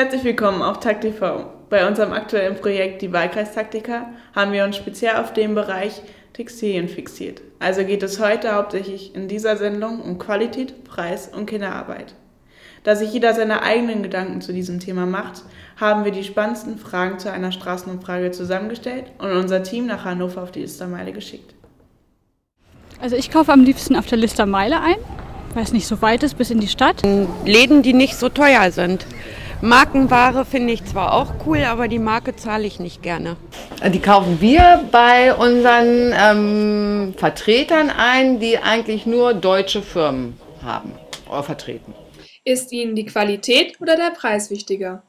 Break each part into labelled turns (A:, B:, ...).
A: Herzlich willkommen auf Takt TV. Bei unserem aktuellen Projekt Die Wahlkreistaktiker haben wir uns speziell auf den Bereich Textilien fixiert. Also geht es heute hauptsächlich in dieser Sendung um Qualität, Preis und Kinderarbeit. Da sich jeder seine eigenen Gedanken zu diesem Thema macht, haben wir die spannendsten Fragen zu einer Straßenumfrage zusammengestellt und unser Team nach Hannover auf die Listermeile geschickt.
B: Also ich kaufe am liebsten auf der Listermeile ein, weil es nicht so weit ist bis in die Stadt.
C: Läden, die nicht so teuer sind. Markenware finde ich zwar auch cool, aber die Marke zahle ich nicht gerne.
D: Die kaufen wir bei unseren Vertretern ein, die eigentlich nur deutsche Firmen haben oder vertreten.
E: Ist Ihnen die Qualität oder der Preis wichtiger?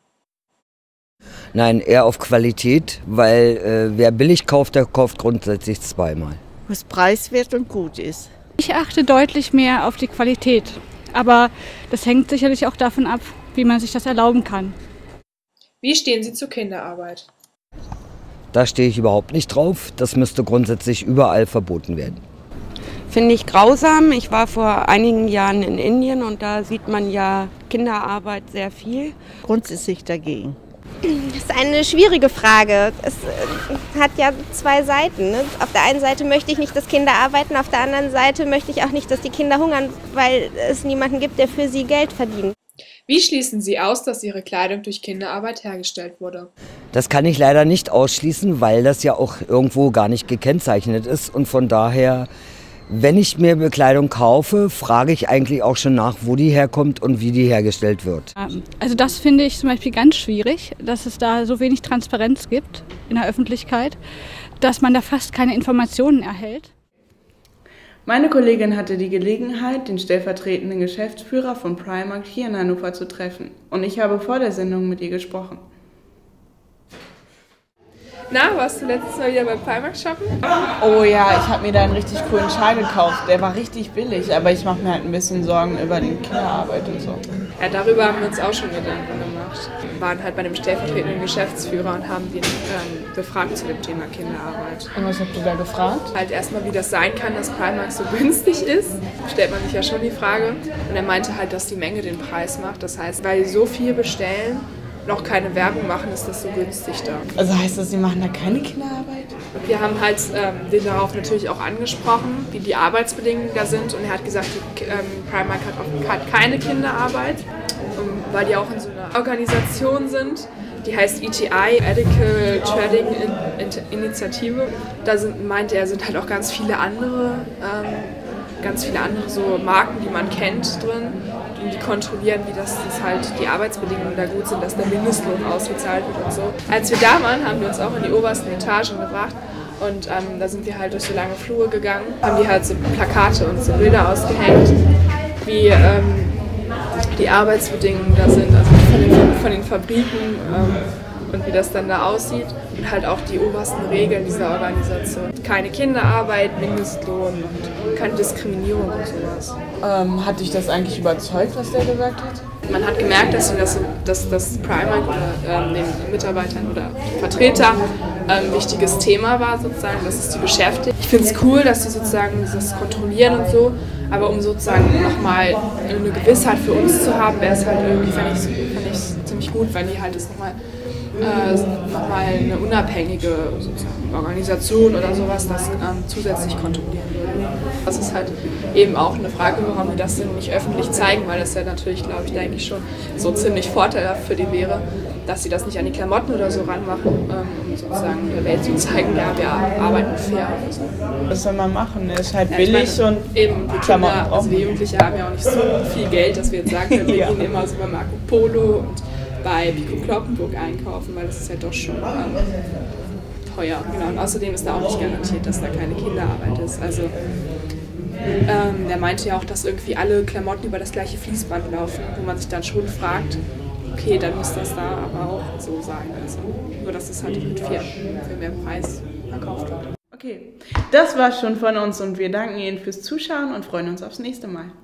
F: Nein, eher auf Qualität, weil wer billig kauft, der kauft grundsätzlich zweimal.
G: Wo es preiswert und gut ist.
B: Ich achte deutlich mehr auf die Qualität, aber das hängt sicherlich auch davon ab, wie man sich das erlauben kann.
E: Wie stehen Sie zur Kinderarbeit?
F: Da stehe ich überhaupt nicht drauf. Das müsste grundsätzlich überall verboten werden.
C: Finde ich grausam. Ich war vor einigen Jahren in Indien und da sieht man ja Kinderarbeit sehr viel.
G: Grundsätzlich dagegen.
H: Das ist eine schwierige Frage. Es hat ja zwei Seiten. Ne? Auf der einen Seite möchte ich nicht, dass Kinder arbeiten, auf der anderen Seite möchte ich auch nicht, dass die Kinder hungern, weil es niemanden gibt, der für sie Geld verdient.
E: Wie schließen Sie aus, dass Ihre Kleidung durch Kinderarbeit hergestellt wurde?
F: Das kann ich leider nicht ausschließen, weil das ja auch irgendwo gar nicht gekennzeichnet ist. Und von daher, wenn ich mir Bekleidung kaufe, frage ich eigentlich auch schon nach, wo die herkommt und wie die hergestellt wird.
B: Also das finde ich zum Beispiel ganz schwierig, dass es da so wenig Transparenz gibt in der Öffentlichkeit, dass man da fast keine Informationen erhält.
A: Meine Kollegin hatte die Gelegenheit, den stellvertretenden Geschäftsführer von Primark hier in Hannover zu treffen. Und ich habe vor der Sendung mit ihr gesprochen.
E: Na, warst du letztes Mal wieder bei Primark shoppen?
A: Oh ja, ich habe mir da einen richtig coolen Schal gekauft. Der war richtig billig, aber ich mache mir halt ein bisschen Sorgen über die Kinderarbeit und so.
E: Ja, darüber haben wir uns auch schon Gedanken gemacht. Wir waren halt bei dem stellvertretenden Geschäftsführer und haben ihn befragt zu dem Thema Kinderarbeit.
A: Und was habt ihr da gefragt?
E: Halt erstmal, wie das sein kann, dass Primark so günstig ist. Stellt man sich ja schon die Frage. Und er meinte halt, dass die Menge den Preis macht. Das heißt, weil so viel bestellen, noch keine Werbung machen, ist das so günstig da.
A: Also heißt das, Sie machen da keine Kinderarbeit?
E: Wir haben halt den darauf natürlich auch angesprochen, wie die Arbeitsbedingungen da sind. Und er hat gesagt, Primark hat keine Kinderarbeit, weil die auch in so einer Organisation sind. Die heißt ETI, Ethical Trading Initiative. Da meinte er, sind halt auch ganz viele andere so Marken, die man kennt, drin. Und die kontrollieren, wie das halt die Arbeitsbedingungen da gut sind, dass der Mindestlohn ausgezahlt wird und so. Als wir da waren, haben wir uns auch in die obersten Etagen gebracht und da sind wir halt durch so lange Flure gegangen, haben die halt so Plakate und so Bilder ausgehängt, wie die Arbeitsbedingungen da sind, also von den Fabriken und wie das dann da aussieht und halt auch die obersten Regeln dieser Organisation. Keine Kinderarbeit, Mindestlohn und keine Diskriminierung und sowas.
A: Hat dich das eigentlich überzeugt, was der gesagt hat?
E: Man hat gemerkt, dass das Primark oder den Mitarbeitern oder Vertretern ein wichtiges Thema war, sozusagen, dass es die beschäftigt. Ich finde es cool, dass sie sozusagen das kontrollieren und so, aber um sozusagen nochmal eine Gewissheit für uns zu haben, wäre es halt irgendwie, fand ich ziemlich gut, wenn die halt das nochmal eine unabhängige sozusagen Organisation oder sowas das zusätzlich kontrollieren würde. Das ist halt eben auch eine Frage, warum wir das denn nicht öffentlich zeigen, weil das ja natürlich, glaube ich, denke ich schon so ziemlich vorteilhaft für die wäre, dass sie das nicht an die Klamotten oder so ranmachen, um sozusagen der Welt zu zeigen, ja, wir arbeiten fair. Und so.
A: Was soll man machen? Der ist halt billig und
E: eben die
A: Klamotten
E: Kinder, also die Jugendlichen haben ja auch nicht so viel Geld, dass wir jetzt sagen können, wir gehen immer so bei Marco Polo und bei Pico Kloppenburg einkaufen, weil das ist ja doch schon teuer. Genau. Und außerdem ist da auch nicht garantiert, dass da keine Kinderarbeit ist. Also der meinte ja auch, dass irgendwie alle Klamotten über das gleiche Fließband laufen, wo man sich dann schon fragt, okay, dann muss das da aber auch so sein. Also, nur dass es halt für mehr Preis verkauft wird.
A: Okay, das war's schon von uns und wir danken Ihnen fürs Zuschauen und freuen uns aufs nächste Mal.